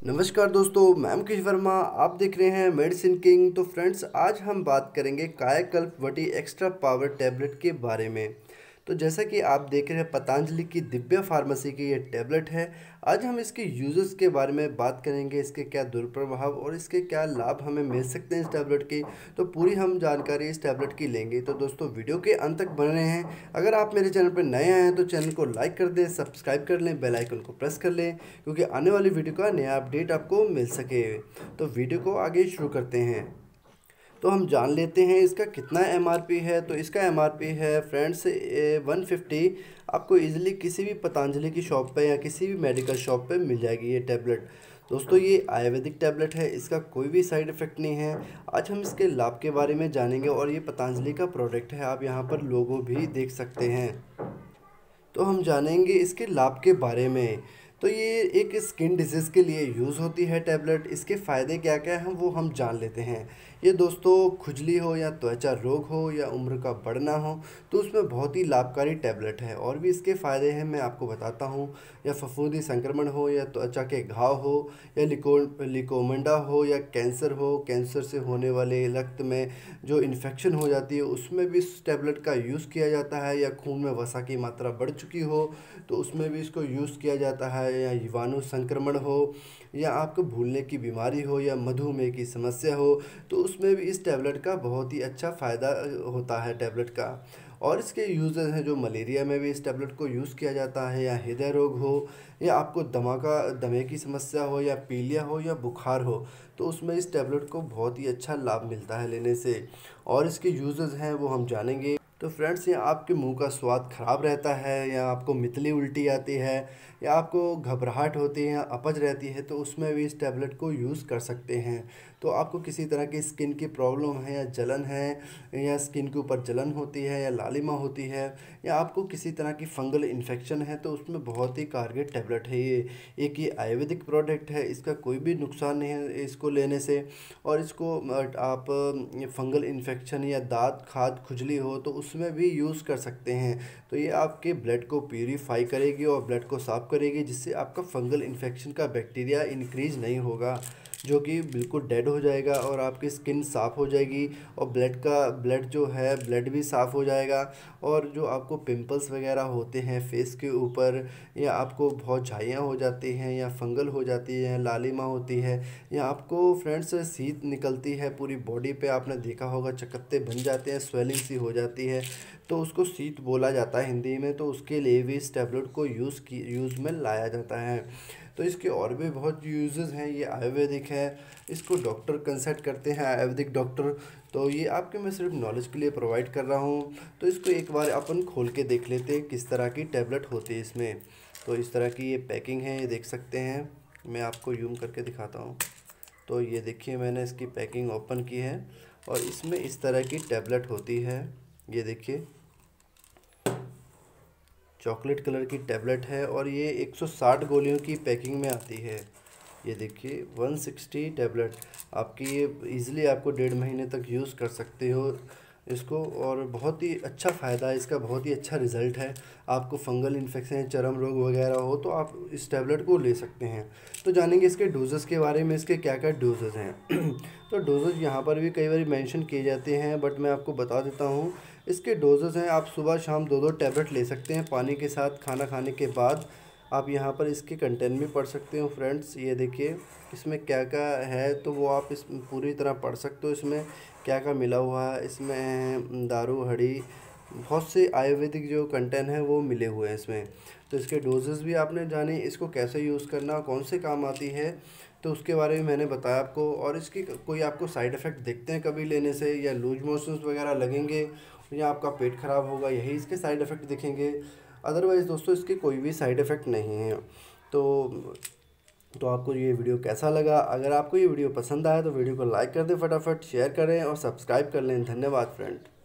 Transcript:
नमस्कार दोस्तों, मैं मुकेश वर्मा। आप देख रहे हैं मेडिसिन किंग। तो फ्रेंड्स, आज हम बात करेंगे कायाकल्प वटी एक्स्ट्रा पावर टैबलेट के बारे में। तो जैसा कि आप देख रहे हैं, पतंजलि की दिव्या फार्मेसी की ये टैबलेट है। आज हम इसके यूजेस के बारे में बात करेंगे, इसके क्या दुष्प्रभाव और इसके क्या लाभ हमें मिल सकते हैं इस टैबलेट के। तो पूरी हम जानकारी इस टैबलेट की लेंगे। तो दोस्तों, वीडियो के अंत तक बने हैं। अगर आप मेरे चैनल पर नए आए हैं तो चैनल को लाइक कर दें, सब्सक्राइब कर लें, बेल आइकन को प्रेस कर लें, क्योंकि आने वाली वीडियो का नया अपडेट आपको मिल सके। तो वीडियो को आगे शुरू करते हैं। तो हम जान लेते हैं इसका कितना एमआरपी है। तो इसका एमआरपी है फ्रेंड्स 150। आपको इजीली किसी भी पतंजलि की शॉप पे या किसी भी मेडिकल शॉप पे मिल जाएगी ये टैबलेट। दोस्तों, ये आयुर्वेदिक टैबलेट है, इसका कोई भी साइड इफ़ेक्ट नहीं है। आज हम इसके लाभ के बारे में जानेंगे और ये पतंजलि का प्रोडक्ट है, आप यहाँ पर लोगो भी देख सकते हैं। तो हम जानेंगे इसके लाभ के बारे में। तो ये एक स्किन डिजीज़ के लिए यूज़ होती है टैबलेट। इसके फ़ायदे क्या क्या हैं वो हम जान लेते हैं। ये दोस्तों, खुजली हो या त्वचा रोग हो या उम्र का बढ़ना हो तो उसमें बहुत ही लाभकारी टैबलेट है। और भी इसके फ़ायदे हैं, मैं आपको बताता हूँ। या फफूंदी संक्रमण हो या त्वचा के घाव हो या लिकोमेंडा हो या कैंसर हो, कैंसर से होने वाले रक्त में जो इन्फेक्शन हो जाती है उसमें भी इस टैबलेट का यूज़ किया जाता है। या खून में वसा की मात्रा बढ़ चुकी हो तो उसमें भी इसको यूज़ किया जाता है। या जीवाणु संक्रमण हो या आपको भूलने की बीमारी हो या मधुमेह की समस्या हो तो उसमें भी इस टैबलेट का बहुत ही अच्छा फ़ायदा होता है टैबलेट का। और इसके यूजेस हैं, जो मलेरिया में भी इस टैबलेट को यूज़ किया जाता है, या हृदय रोग हो या आपको दमे की समस्या हो या पीलिया हो या बुखार हो तो उसमें इस टैबलेट को बहुत ही अच्छा लाभ मिलता है लेने से। और इसके यूजेस हैं वो हम जानेंगे। तो फ्रेंड्स, ये आपके मुंह का स्वाद खराब रहता है या आपको मितली उल्टी आती है या आपको घबराहट होती है या अपच रहती है तो उसमें भी इस टैबलेट को यूज़ कर सकते हैं। तो आपको किसी तरह की स्किन की प्रॉब्लम है या जलन है या स्किन के ऊपर जलन होती है या लालिमा होती है या आपको किसी तरह की फंगल इन्फेक्शन है तो उसमें बहुत ही कारगर टैबलेट है ये। एक ये आयुर्वेदिक प्रोडक्ट है, इसका कोई भी नुकसान नहीं है इसको लेने से। और इसको आप फंगल इन्फेक्शन या दाँत खाद खुजली हो तो उसमें भी यूज़ कर सकते हैं। तो ये आपके ब्लड को प्यूरीफाई करेगी और ब्लड को साफ़ करेगी, जिससे आपका फंगल इन्फेक्शन का बैक्टीरिया इंक्रीज नहीं होगा, जो कि बिल्कुल डेड हो जाएगा और आपकी स्किन साफ़ हो जाएगी। और ब्लड जो है ब्लड भी साफ़ हो जाएगा। और जो आपको पिंपल्स वगैरह होते हैं फेस के ऊपर या आपको बहुत झाइयाँ हो जाती हैं या फंगल हो जाती है, लालिमा होती है या आपको फ्रेंड्स सीत निकलती है पूरी बॉडी पे, आपने देखा होगा चकत्ते बन जाते हैं, स्वेलिंग सी हो जाती है तो उसको सीत बोला जाता है हिंदी में। तो उसके लिए भी इस टैबलेट को यूज़ में लाया जाता है। तो इसके और भी बहुत यूजेस हैं। ये आयुर्वेदिक है, इसको डॉक्टर कंसल्ट करते हैं, आयुर्वेदिक डॉक्टर। तो ये आपके मैं सिर्फ नॉलेज के लिए प्रोवाइड कर रहा हूँ। तो इसको एक बार अपन खोल के देख लेते हैं किस तरह की टैबलेट होती है इसमें। तो इस तरह की ये पैकिंग है, ये देख सकते हैं। मैं आपको यूम करके दिखाता हूँ। तो ये देखिए, मैंने इसकी पैकिंग ओपन की है और इसमें इस तरह की टैबलेट होती है। ये देखिए, चॉकलेट कलर की टैबलेट है और ये 160 गोलियों की पैकिंग में आती है। ये देखिए 160 टैबलेट आपकी, ये इजीली आपको 1.5 महीने तक यूज़ कर सकते हो इसको। और बहुत ही अच्छा फ़ायदा है इसका, बहुत ही अच्छा रिज़ल्ट है। आपको फंगल इन्फेक्शन, चर्म रोग वगैरह हो तो आप इस टैबलेट को ले सकते हैं। तो जानेंगे इसके डोजेस के बारे में, इसके क्या क्या डोजेस हैं। तो डोजेज यहाँ पर भी कई बार मेंशन किए जाते हैं, बट मैं आपको बता देता हूँ। इसके डोजेस हैं, आप सुबह शाम 2-2 टैबलेट ले सकते हैं पानी के साथ, खाना खाने के बाद। आप यहाँ पर इसके कंटेंट भी पढ़ सकते हो फ्रेंड्स। ये देखिए इसमें क्या क्या है तो वो आप इस पूरी तरह पढ़ सकते हो, इसमें क्या क्या मिला हुआ है। इसमें दारू हड़ी बहुत से आयुर्वेदिक जो कंटेंट हैं वो मिले हुए हैं इसमें। तो इसके डोजेस भी आपने जाने, इसको कैसे यूज़ करना, कौन से काम आती है तो उसके बारे में मैंने बताया आपको। और इसकी कोई आपको साइड इफ़ेक्ट दिखते हैं कभी लेने से, या लूज मोशंस वगैरह लगेंगे या आपका पेट ख़राब होगा, यही इसके साइड इफ़ेक्ट दिखेंगे। अदरवाइज़ दोस्तों, इसके कोई भी साइड इफ़ेक्ट नहीं है। तो तो आपको ये वीडियो कैसा लगा? अगर आपको ये वीडियो पसंद आया तो वीडियो को लाइक कर दें, फटाफट शेयर करें और सब्सक्राइब कर लें। धन्यवाद फ्रेंड।